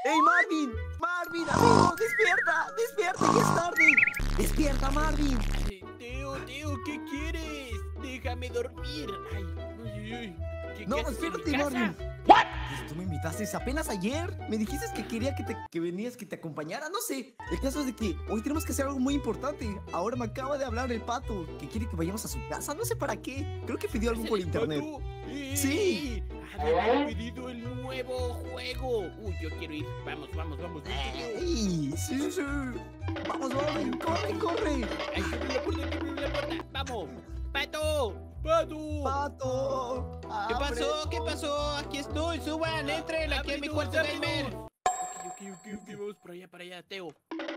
¡Ey, Marvin! ¡Marvin, amigo! ¡Despierta! ¡Despierta! ¡Ya es tarde! ¡Despierta, Marvin! Teo, ¿qué quieres? Déjame dormir. Ay, uy, uy. No, ¿Qué haces en mi espérate, casa? Marvin. Pues tú me invitaste apenas ayer. Me dijiste que quería que venías, que te acompañara. No sé. El caso es de que hoy tenemos que hacer algo muy importante. Ahora me acaba de hablar el pato, que quiere que vayamos a su casa. No sé para qué. Creo que pidió algo ¿Es por el internet. pato? Sí. Ha de haber pedido el nuevo juego. Uy, yo quiero ir. Vamos. ¡Ey! Sí, sí. Vamos, Marvin. ¡Corre, corre! Ay, que abre la puerta, que abre la puerta. ¡Vamos! ¡Pato! ¡Pato! ¡Pato! ¿Qué ¡Abre! pasó? ¿Qué pasó? Aquí estoy, suban, entren aquí en mi cuarto gamer. Ok, vamos para allá, Teo.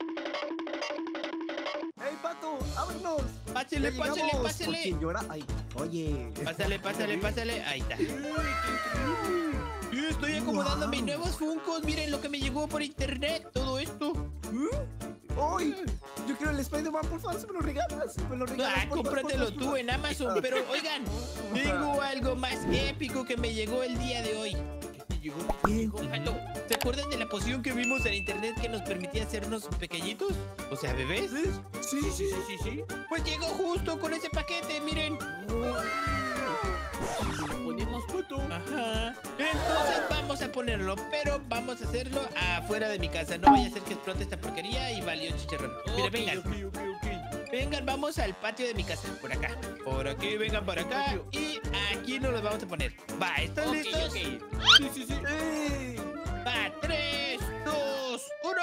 ¡Ey, Pato! ¡Ábrenos! Pásele, Ya pásele, llegamos. pásele. ¿Por quién llora? Ay, oye. Pásale. Ahí está. ¡Uy, qué increíble! Sí, estoy acomodando Wow. mis nuevos Funkos. Miren lo que me llegó por internet. Todo esto. ¡Ay! Yo quiero el Spider-Man, por favor, si me lo regalas. Me lo regalas. Ah, cómpratelo tú en Amazon. Pero oigan, tengo algo más épico que me llegó el día de hoy. ¿Qué llegó, Pato? ¿Se acuerdan de la poción que vimos en internet que nos permitía hacernos pequeñitos? O sea, bebés. Sí. Pues llegó justo con ese paquete, miren. ¿Lo ponemos, Pato? Ajá. Entonces vamos a ponerlo, pero vamos a hacerlo afuera de mi casa. No vaya a ser que explote esta porquería y valió chicharrón. Mira, Ok, vengan. ok. Vengan, vamos al patio de mi casa. Por acá. Por aquí, vengan para acá. Y aquí nos los vamos a poner. Va, ¿están listos? Ok. Sí. ¡Ey! Va, 3, 2, 1.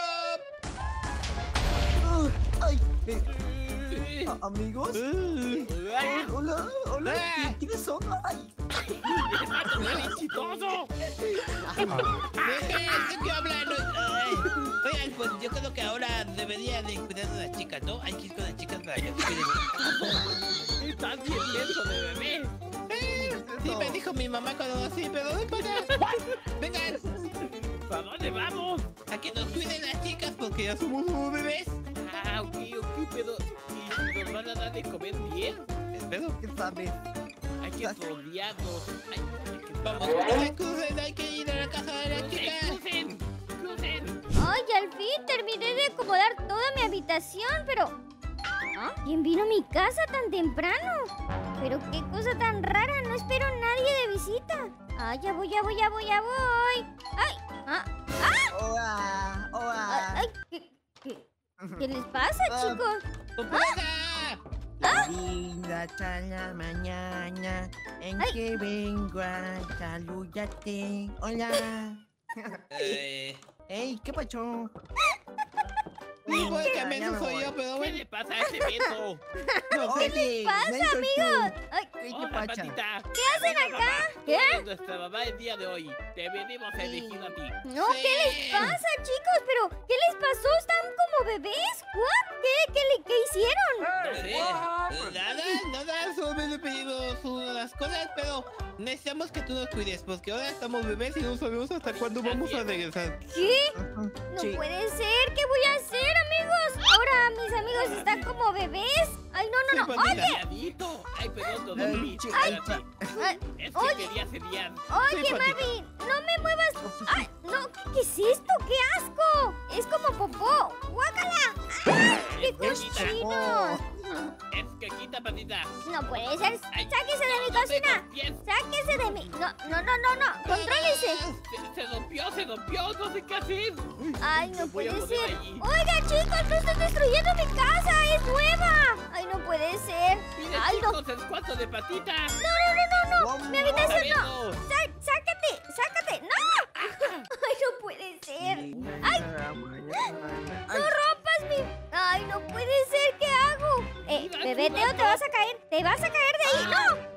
¡Ay! Eh, ¿Amigos? ¡Ay! Hola. Ah. ¿Quiénes son? ¡Ay! ¡Pato, eres bien chistoso! ¿De qué hablan? Ay. Oigan, pues yo creo que ahora debería de cuidar de las chicas, ¿no? Hay que ir con las chicas para que cuiden. Estás bien lento de bebé. Sí, me dijo mi mamá cuando sí, pero no pasa. Vengan, ¿Para dónde vamos? a que nos cuiden las chicas porque ya somos como bebés. Ah, ok, pero ¿y nos van a dar de comer bien? Espero. ¿Qué sabes? Hay que rodearnos. Vamos, crucen, hay que ir a la casa de las chicas. ¡Crucen! Ay, al fin terminé de acomodar toda mi habitación, pero... ¿Ah? ¿Quién vino a mi casa tan temprano? Pero qué cosa tan rara, no espero a nadie de visita. Ay, ya voy. ¡Ay! Hola. ¡Ay! ¿Qué les pasa, chicos? ¡Poposa! Linda está la mañana en Ay. que vengo a saludarte. Hola. Ey, ¿qué pasó? No puedo Ya cambiar, me eso soy voy. yo, pero ¿Qué bueno. le pasa a ese viento? ¿Qué les pasa, amigos? Ay, ¿Qué Hola, pasa? Patita. ¿qué hacen acá? Tú ¿Qué? eres nuestra mamá el día de hoy. Te venimos a Sí. elegir a ti. No, ¿qué les pasa, chicos? ¿Pero qué les pasó? ¿Están como bebés? ¿What? ¿Qué hicieron? No sé. Nada, solo le pedimos unas cosas, pero necesitamos que tú nos cuides, porque ahora estamos bebés y no sabemos hasta cuándo vamos a regresar. ¿Qué? Ajá. No Sí. puede ser. ¿Qué voy a hacer, amigos? Ahora mis amigos están como bebés. Ay, Sí, no. Patita. Oye, Calladito. Ay, perdón, no dormí. Ay, Espérate. ay, Es que Oye. quería seriar. oye, Sí, Patita. Marvin, no me muevas. Ay, no, ¿qué es esto? ¡Qué asco! Es como popó. ¡Guácala! ¡Ay, qué Es caquita. cochinos! Es caquita, Patita. No puede ser. Ay, ¡Sáquese de mi no cocina! tengo pies. ¡Sáquese de mi! No. ¡Contrólese! Se rompió. No sé qué hacer. Ay, no Voy a puede poner ser. allí. Oiga, chicos, no están destruyendo mi casa. ¡Es nueva! Ay, no puede ser. Mire, Ay, no. chicos, el cuarto de Patita. No. Mi habitación no. Sabemos. ¡Sácate! ¡No! Ay, no puede ser. ¡Ay! ¡No rompas mi! ¡Ay, no puede ser! ¿Qué hago? Bebé Teo, te vas a caer. ¡Te vas a caer de ahí!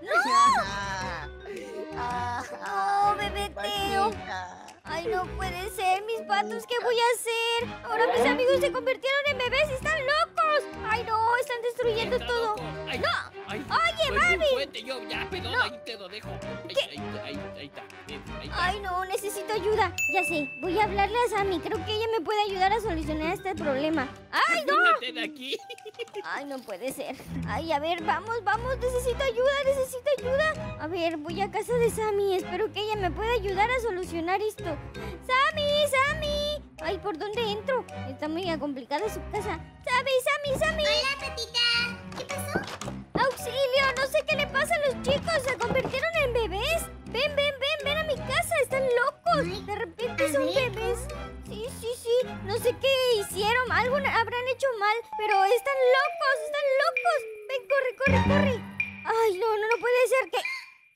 ¡No! ¡No, bebé Teo! ¡Ay, no puede ser! ¡Mis patos! ¿Qué voy a hacer? Ahora mis amigos se convirtieron en bebés y están locos. ¡Ay, no! Están destruyendo Está todo. loco. Ay, ¡No! ay, Oye, fue Marvin. bien fuerte, yo ya, perdón, No. ahí te lo dejo. Ahí está. Bien, ahí está. Ay, no, necesito ayuda. Ya sé, voy a hablarle a Sammy. Creo que ella me puede ayudar a solucionar este problema. ¡Ay, no! Vete de aquí. Ay, no puede ser. Ay, a ver, vamos. Necesito ayuda. A ver, voy a casa de Sammy. Espero que ella me pueda ayudar a solucionar esto. ¡Sammy! por dónde entro. Está muy complicada su casa. Sammy. Hola, Patita. ¿Qué pasó? ¡Auxilio! No sé qué le pasa a los chicos. Se convirtieron en bebés. Ven a mi casa. Están locos. De repente son bebés. Sí. No sé qué hicieron. Algo habrán hecho mal. Pero están locos. Ven, corre. Ay, no puede ser que...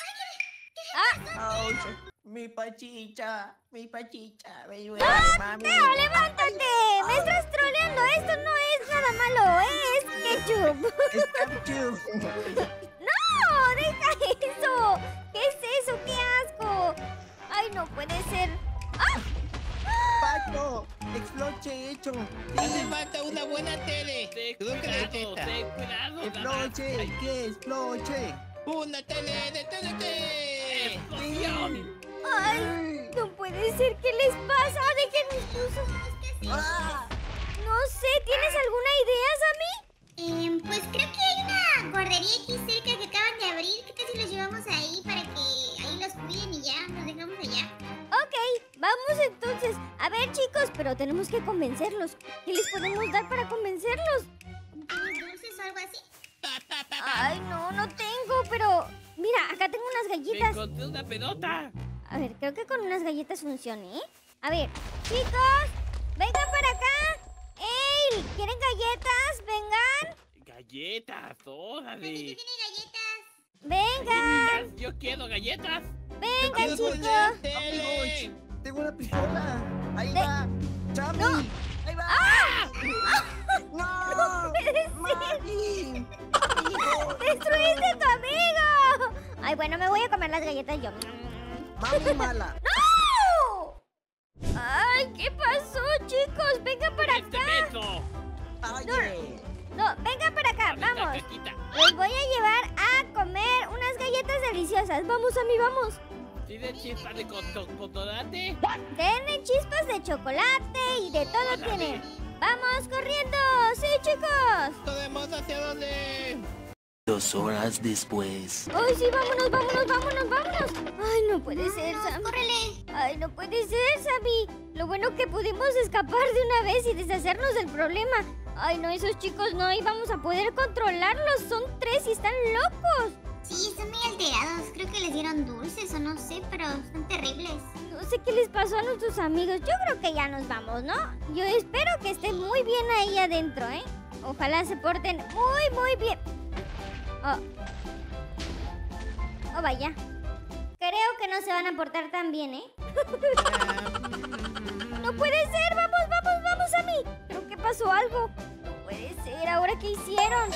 Ouch, mi pachicha, me duele, mami. ¡Teo, levántate! ¡Me estás troleando! Esto no es nada malo. Es ketchup. Es ketchup. ¡No! ¡Deja eso! ¿Qué es eso? ¡Qué asco! ¡Ay, no puede ser! ¡Ah! Pacho, exploche hecho. Hace falta una buena tele. Creo que necesita. Ten cuidado. Exploche, ¿qué exploche? Una tele de TNT. ¡Explosión! ¡Ay! No puede ser. ¿Qué les pasa? Déjenme incluso. ¡Ah! No sé. ¿Tienes alguna idea, Sammy? Pues creo que hay una guardería aquí cerca que acaban de abrir. ¿Qué tal si los llevamos ahí para que ahí los cuiden y ya nos dejamos allá? Ok, vamos entonces. A ver, chicos, pero tenemos que convencerlos. ¿Qué les podemos dar para convencerlos? ¿Tienes dulces o algo así? Ay, no tengo, pero... Mira, acá tengo unas Me galletas. encontré una pelota. A ver, creo que con unas galletas funcione, ¿eh? A ver, chicos, vengan para acá. ¡Ey! ¿Quieren galletas? Vengan. Galletas, ¿Qué órale. tiene galletas? Vengan. Galletas, yo quiero galletas. Vengan, quiero chicos. poner tele. Ouch, tengo una pistola. Ahí va. Chami. No. Ahí va. ¡No! puede ser. ¡Mami! ¡Destruiste a tu amigo! Ay, bueno, me voy a comer las galletas yo. ¡Mami mala! ¡No! Ay, ¿qué pasó, chicos? Vengan para Este acá. beso. ¡Oye! No, vengan para acá, Con esta vamos. caquita. Les voy a llevar a comer unas galletas deliciosas. Vamos, Sammy, vamos. ¿Tiene chispas de chocolate? Tienen chispas de chocolate y de todo Órale. tienen. ¡Vamos corriendo! ¡Sí, chicos! ¿Podemos hacia dónde? 2 horas después. ¡Ay, sí! ¡Vámonos! ¡Ay, no puede ser, Sammy! ¡Córrele! ¡Ay, no puede ser, Sammy! Lo bueno que pudimos escapar de una vez y deshacernos del problema. ¡Ay, no! Esos chicos no íbamos a poder controlarlos. Son 3 y están locos. Sí, están muy alterados. Creo que les dieron dulces o no sé, pero están terribles. No sé qué les pasó a nuestros amigos. Yo creo que ya nos vamos, ¿no? Yo espero que estén muy bien ahí adentro, ¿eh? Ojalá se porten muy bien. Oh, vaya. Creo que no se van a portar tan bien, ¿eh? ¡No puede ser! ¡Vamos, Sammy! Creo que pasó algo. No puede ser. ¿Ahora qué hicieron?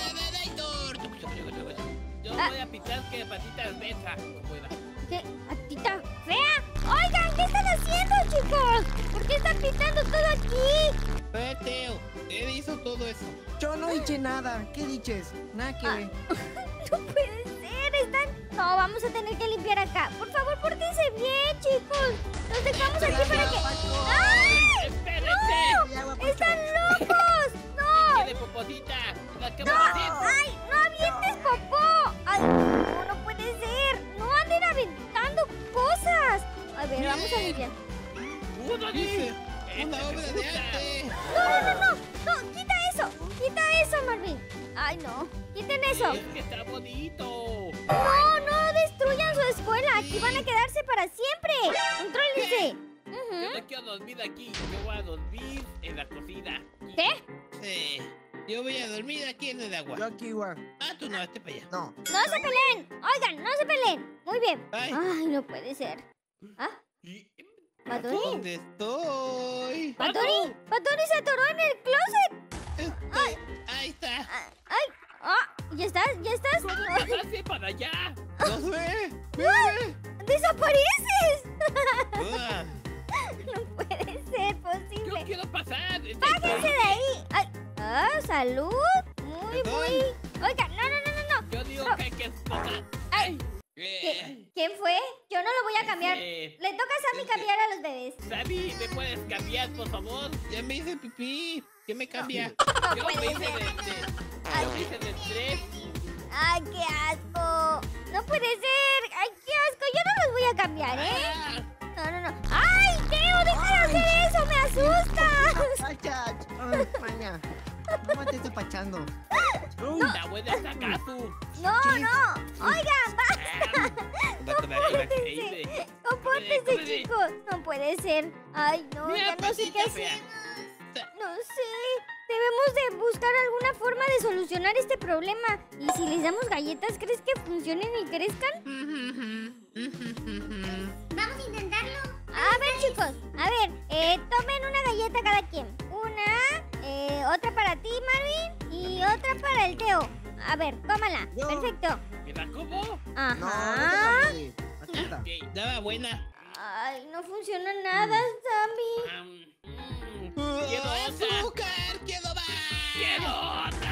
Yo voy a pitar que patitas besa. ¿Qué? ¿Patita fea? Oigan, ¿qué están haciendo, chicos? ¿Por qué están pintando todo aquí? Teo, él hizo todo eso. Yo no hice nada. ¿Qué dices? Nada que ver. No puede ser, No, vamos a tener que limpiar acá. Por favor, pórtense bien, chicos. Nos dejamos aquí para que... ¡Ay! ¡Espérense! ¡No! ¡Están locos! ¡No! ¡Tiene poposita! ¡La acabo de hacer! ¡Ay! ¡No avientes popó! ¡Ay! No puede ser. No anden aventando cosas. A ver, vamos a limpiar. ¡Uno Dice, dice! una obra de arte. No, quita eso, Marvin. Ay, no, quiten eso. ¡Es que está bonito! No destruyan su escuela. Aquí van a quedarse para siempre. Contrólense. Yo no quiero dormir aquí. Yo voy a dormir en la cocina. ¿Qué? Sí. Yo voy a dormir aquí en el agua. Yo aquí igual. Ah, tú no, hazte para allá. No. No se peleen. Oigan, no se peleen. Muy bien. Ay. Ay, no puede ser. ¿Ah? Y- ¿Patoni? ¿Dónde estoy? ¿Patoni se atoró en el closet? Ahí está. ¿Ya estás? ¡Pásate para allá! ¡No sé! ¡Ve! ¡Desapareces! Ah, No puede ser ¡Yo posible. quiero pasar! ¡Bájense de ahí! Ay, salud. Muy. Oiga, no. Yo digo que hay que explotar. Ay, ¿quién fue? Yo no lo voy a cambiar. Eh. Le toca a Sammy cambiar a los bebés. Sammy, ¿me puedes cambiar, por favor? ya me hice pipí. ¿Qué me cambia? No Yo puede me hice ser. yo me hice de 3. Ay, qué asco. No puede ser. Ay, qué asco. Yo no los voy a cambiar, ¿eh? No. ¡Ay, Teo! ¡Deja de hacer eso! ¡Me asusta! Maña. Mamá te está pachando. La buena es acaso. No, no. Oigan, Compórtense. compórtense, chicos. No puede ser. Ay, no, ya no sé qué hacer. No sé. Debemos de buscar alguna forma de solucionar este problema. Y si les damos galletas, ¿crees que funcionen y crezcan? Vamos a intentarlo. A ver, chicos. A ver, tomen una galleta cada quien. Una, otra para ti, Marvin, y otra para el Teo. A ver, cómala. Yo. Perfecto. ¿Me la como? Ajá. No, déjame. Aquí está. Ok. Estaba buena. Ay, no funciona nada, Sammy. Quiero otra. ¡Azúcar! ¡Quiero más! Quiero otra.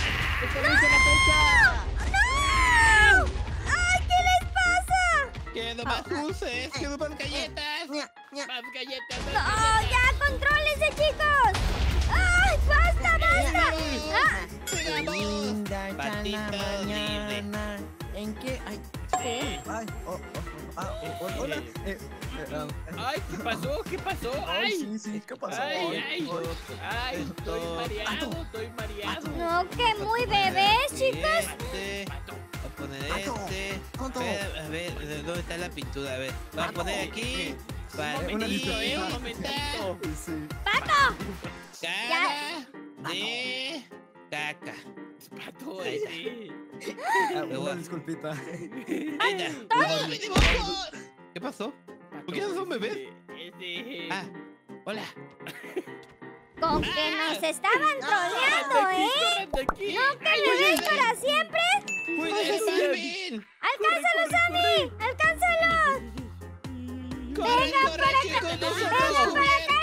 ¡No! ¡Ay, qué les pasa! ¡Quiero más dulces! ¡Quiero más galletas! Más galletas. ¡No, ya, contrólense, chicos! ¡Ay, basta, basta! Ah, Qué linda está la Patito libre. mañana. ¿En qué? Ay, ay, hola. Ay, ¿qué pasó? ¿Qué pasó? Ay, Ay. sí, ¿qué pasó? Ay, ay, estoy mareado, estoy mareado. no, que muy bebés, chicos. Este. Pato. Voy a poner Pato, este. Pato. Espera, a ver, ¿dónde está la pintura? A ver, voy a Pato. poner aquí. Para Un momentito, un momentito. Sí. ¡Pato! cara de caca. Pato, sí. Una disculpita. ¡Anda! ¡No, me dibujo! ¿Qué pasó? ¿Por qué no son bebés? Ah, hola. Con que nos estaban troleando, ¿eh? Aquí. ¿No que bebés para siempre? ¡Cuídate, Marvin! ¡Alcánzalo, Sammy! ¡Alcánzalo! ¡Corre, corre, chicos! ¡No ¡Vengan somos para acá!